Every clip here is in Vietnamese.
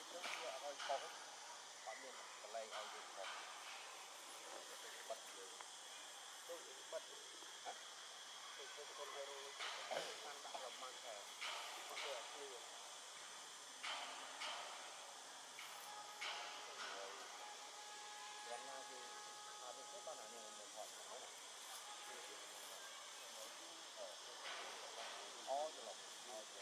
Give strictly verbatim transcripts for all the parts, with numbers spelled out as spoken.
cứ hơi khó có miền cái này ai dùng khó bật dưới tôi bật hả tôi tôi con hero ăn đặt làm mang thẻ có thể clear lần nào thì à mình sẽ ban này mình hỏi nó này ó cho lòng ó cho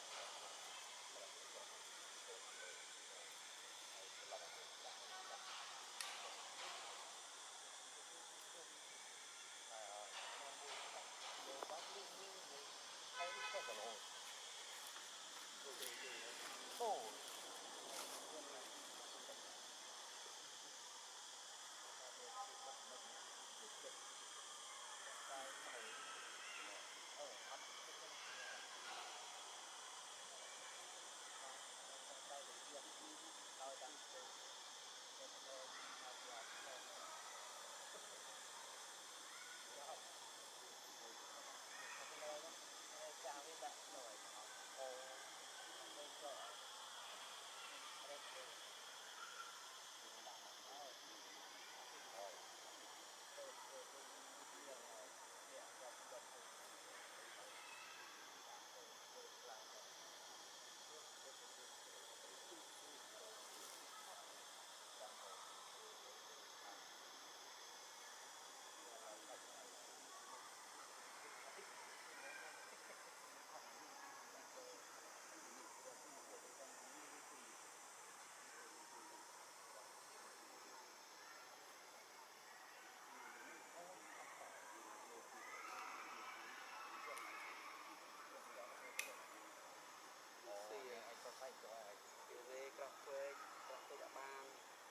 Oh. Anh cho tay cho ai về cặp quê cặp quê đã ban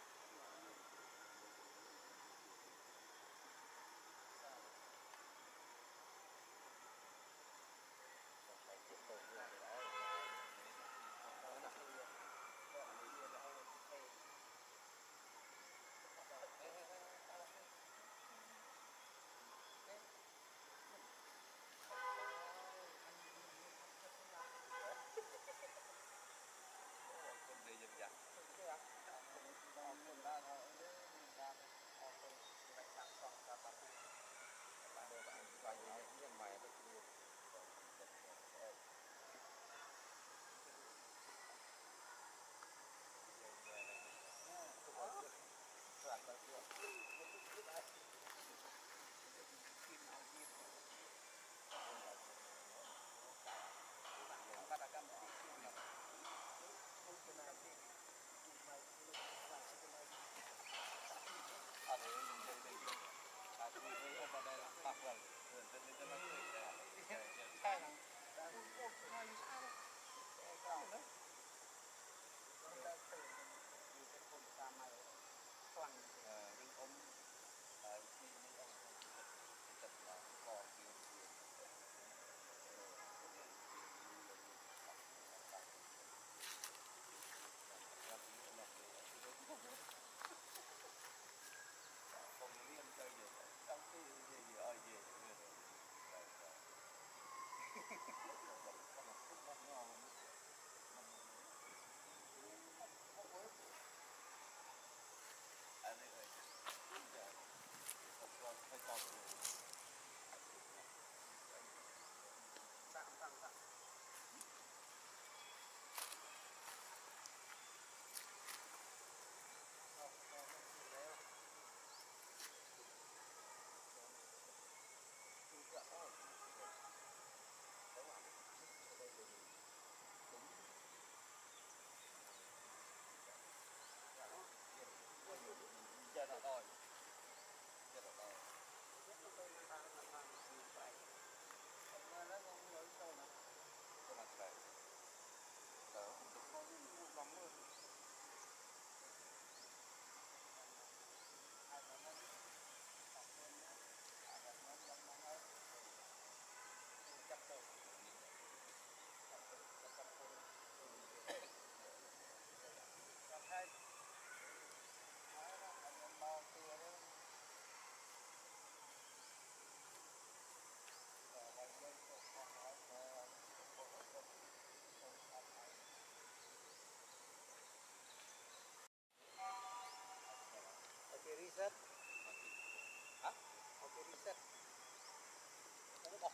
phải tiếp tục lại đó nó nặng hơn đi dần dần mình ra thôi ra thôi mình sang xong ra bạn bạn đồ bạn bạn như mày nó cũng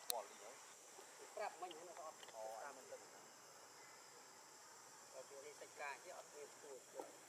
bỏ đi nhớ Rạp mình nó có ồ anh mình từng ở phía đây sạch ca chứ ở phía